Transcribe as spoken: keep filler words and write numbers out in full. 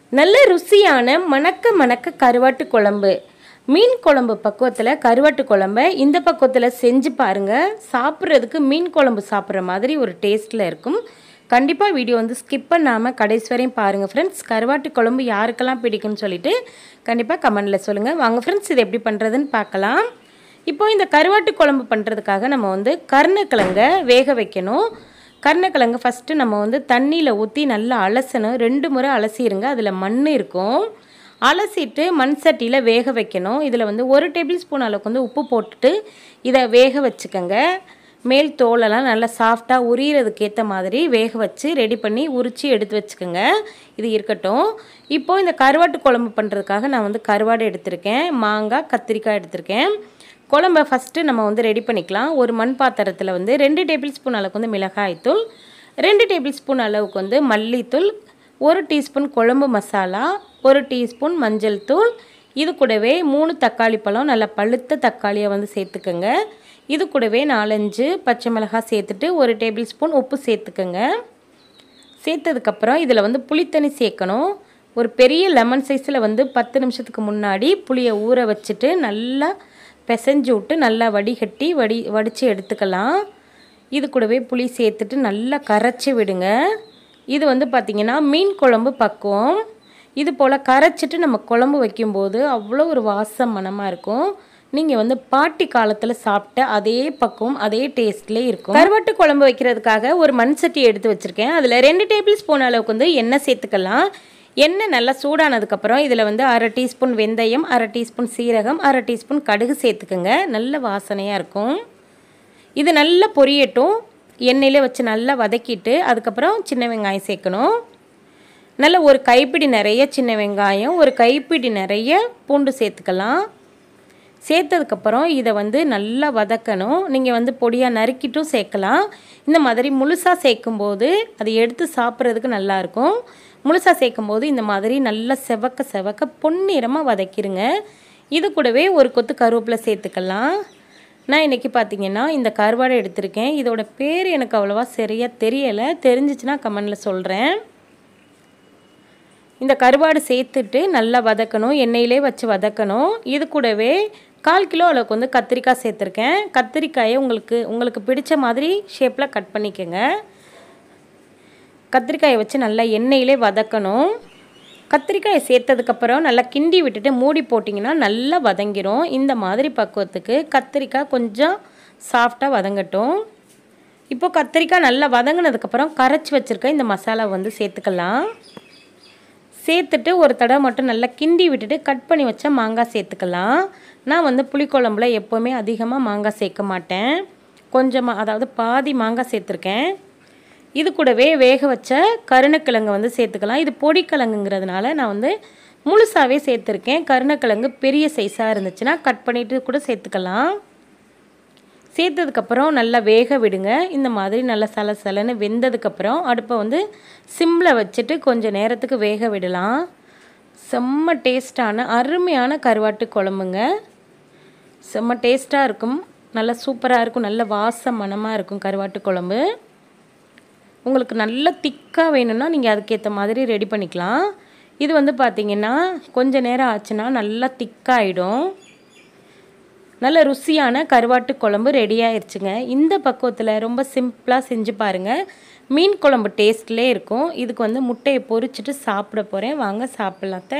நல்ல ருசியான மணக்க மணக்க கருவாட்டு குழம்பு. மீன் குழம்பு பக்குவத்தில் கருவாட்டு குழம்பை இந்த பக்குவத்தில் செஞ்சு பாருங்கள். சாப்பிட்றதுக்கு மீன் குழம்பு சாப்பிட்ற மாதிரி ஒரு டேஸ்ட்டில் இருக்கும். கண்டிப்பாக வீடியோ வந்து ஸ்கிப் பண்ணாமல் கடைசி வரையும் பாருங்கள் ஃப்ரெண்ட்ஸ். கருவாட்டு குழம்பு யாருக்கெல்லாம் பிடிக்கும்னு சொல்லிட்டு கண்டிப்பாக கமெண்டில் சொல்லுங்கள். வாங்க ஃப்ரெண்ட்ஸ், இது எப்படி பண்ணுறதுன்னு பார்க்கலாம். இப்போது இந்த கருவாட்டு குழம்பு பண்ணுறதுக்காக நம்ம வந்து கருணக்கிழங்கை வேக வைக்கணும். கருணக்கிழங்கு ஃபஸ்ட்டு நம்ம வந்து தண்ணியில் ஊற்றி நல்லா அலசணும். ரெண்டு முறை அலசிடுங்க, அதில் மண் இருக்கும். அலசிட்டு மண் சட்டியில் வேக வைக்கணும். இதில் வந்து ஒரு டேபிள் ஸ்பூன் அளவுக்கு வந்து உப்பு போட்டுட்டு இதை வேக வச்சுக்கோங்க. மேல் தோலெல்லாம் நல்லா சாஃப்டாக உரிகிறதுக்கு ஏற்ற மாதிரி வேக வச்சு ரெடி பண்ணி உரித்து எடுத்து வச்சுக்கோங்க. இது இருக்கட்டும். இப்போது இந்த கருவாட்டு குழம்பு பண்ணுறதுக்காக நான் வந்து கருவாடு எடுத்திருக்கேன், மாங்காய், கத்திரிக்காய் எடுத்திருக்கேன். குழம்பை ஃபஸ்ட்டு நம்ம வந்து ரெடி பண்ணிக்கலாம். ஒரு மண் பாத்திரத்தில் வந்து ரெண்டு டேபிள் ஸ்பூன் அளவுக்கு வந்து மிளகாய்த்தூள், ரெண்டு டேபிள் ஸ்பூன் அளவுக்கு வந்து மல்லித்தூள், ஒரு டீஸ்பூன் குழம்பு மசாலா, ஒரு டீஸ்பூன் மஞ்சள் தூள், இது கூடவே மூணு தக்காளி பழம் நல்லா பழுத்த தக்காளியை வந்து சேர்த்துக்கோங்க. இது கூடவே நாலஞ்சு பச்சை மிளகாய் சேர்த்துட்டு ஒரு டேபிள் ஸ்பூன் உப்பு சேர்த்துக்கோங்க. சேர்த்ததுக்கப்புறம் இதில் வந்து புளித்தண்ணி சேர்க்கணும். ஒரு பெரிய லெமன் சைஸில் வந்து பத்து நிமிஷத்துக்கு முன்னாடி புளியை ஊற வச்சுட்டு நல்லா பிசைஞ்சு விட்டு நல்லா வடிகட்டி வடி வடித்து எடுத்துக்கலாம். இது கூடவே புளி சேர்த்துட்டு நல்லா கரைச்சி விடுங்க. இது வந்து பார்த்திங்கன்னா மீன் குழம்பு பக்குவம். இது போல் கரைச்சிட்டு நம்ம குழம்பு வைக்கும்போது அவ்வளோ ஒரு வாசம் மணமாக இருக்கும். நீங்கள் வந்து பாட்டி காலத்தில் சாப்பிட்ட அதே பக்குவம் அதே டேஸ்ட்லேயே இருக்கும். கருவாட்டு குழம்பு வைக்கிறதுக்காக ஒரு மண் சட்டி எடுத்து வச்சுருக்கேன். அதில் ரெண்டு டேபிள் ஸ்பூன் அளவுக்கு வந்து எண்ணெய் சேர்த்துக்கலாம். எண்ணெய் நல்லா சூடானதுக்கப்புறம் இதில் வந்து அரை டீஸ்பூன் வெந்தயம், அரை டீஸ்பூன் சீரகம், அரை டீஸ்பூன் கடுகு சேர்த்துக்குங்க. நல்ல வாசனையாக இருக்கும். இது நல்லா பொரியட்டும். எண்ணெயிலே வச்சு நல்லா வதக்கிட்டு அதுக்கப்புறம் சின்ன வெங்காயம் சேர்க்கணும். நல்ல ஒரு கைப்பிடி நிறைய சின்ன வெங்காயம், ஒரு கைப்பிடி நிறைய பூண்டு சேர்த்துக்கலாம். சேர்த்ததுக்கப்புறம் இதை வந்து நல்லா வதக்கணும். நீங்கள் வந்து பொடியாக நறுக்கிட்டும் சேர்க்கலாம். இந்த மாதிரி முழுசாக சேர்க்கும்போது அதை எடுத்து சாப்பிட்றதுக்கு நல்லாயிருக்கும். முழுசாக சேர்க்கும்போது இந்த மாதிரி நல்லா செவக்க செவக்க பொன்னிறமாக வதக்கிடுங்க. இது கூடவே ஒரு கொத்து கருவேப்பிலை சேர்த்துக்கலாம். நான் இன்றைக்கி பார்த்திங்கன்னா இந்த கருவாடை எடுத்திருக்கேன். இதோட பேர் எனக்கு அவ்வளோவா சரியாக தெரியலை. தெரிஞ்சிச்சுன்னா கமெண்டில் சொல்கிறேன். இந்த கருவாடு சேர்த்துட்டு நல்லா வதக்கணும். எண்ணெயிலே வச்சு வதக்கணும். இது கூடவே கால் கிலோ அளவுக்கு வந்து கத்திரிக்காய் சேர்த்துருக்கேன். கத்திரிக்காயை உங்களுக்கு உங்களுக்கு பிடிச்ச மாதிரி ஷேப்பில் கட் பண்ணிக்கோங்க. கத்திரிக்காயை வச்சு நல்லா எண்ணெயிலே வதக்கணும். கத்திரிக்காயை சேர்த்ததுக்கப்புறம் நல்லா கிண்டி விட்டுட்டு மூடி போட்டிங்கன்னா நல்லா வதங்கிடும். இந்த மாதிரி பக்குவத்துக்கு கத்திரிக்காய் கொஞ்சம் சாஃப்டாக வதங்கட்டும். இப்போது கத்திரிக்காய் நல்லா வதங்கினதுக்கப்புறம் கரைச்சி வச்சுருக்க இந்த மசாலா வந்து சேர்த்துக்கலாம். சேர்த்துட்டு ஒரு தடவை மட்டும் நல்லா கிண்டி விட்டுட்டு கட் பண்ணி வச்ச மாங்காய் சேர்த்துக்கலாம். நான் வந்து புளிக்குழம்புல எப்போவுமே அதிகமாக மாங்காய் சேர்க்க மாட்டேன். கொஞ்சமாக, அதாவது பாதி மாங்காய் சேர்த்துருக்கேன். இது கூடவே வேக வச்ச கருணக்கிழங்கு வந்து சேர்த்துக்கலாம். இது பொடிக்கிழங்குங்கிறதுனால நான் வந்து முழுசாகவே சேர்த்துருக்கேன். கருணக்கிழங்கு பெரிய சைஸாக இருந்துச்சுன்னா கட் பண்ணிவிட்டு கூட சேர்த்துக்கலாம். சேர்த்ததுக்கப்புறம் நல்லா வேக விடுங்க. இந்த மாதிரி நல்லா சல சலன்னு வெந்ததுக்கப்புறம் அடுப்பை வந்து சிம்மில் வச்சுட்டு கொஞ்சம் நேரத்துக்கு வேக விடலாம். செம்ம டேஸ்டான அருமையான கருவாட்டு குழம்புங்க. செம்ம டேஸ்ட்டாக இருக்கும். நல்லா சூப்பராக இருக்கும். நல்ல வாசம் மணமாக இருக்கும் கருவாட்டு குழம்பு. உங்களுக்கு நல்ல திக்காக வேணும்னா நீங்கள் அதுக்கேற்ற மாதிரி ரெடி பண்ணிக்கலாம். இது வந்து பார்த்திங்கன்னா கொஞ்சம் நேரம் ஆச்சுன்னா நல்லா திக்காகிடும். நல்ல ருசியான கருவாட்டு குழம்பு ரெடி ஆயிடுச்சுங்க. இந்த பக்குவத்தில் ரொம்ப சிம்பிளாக செஞ்சு பாருங்கள். மீன் குழம்பு டேஸ்ட்லேயே இருக்கும். இதுக்கு வந்து முட்டையை பொரிச்சிட்டு சாப்பிட போகிறேன். வாங்க சாப்பிட்லாம்.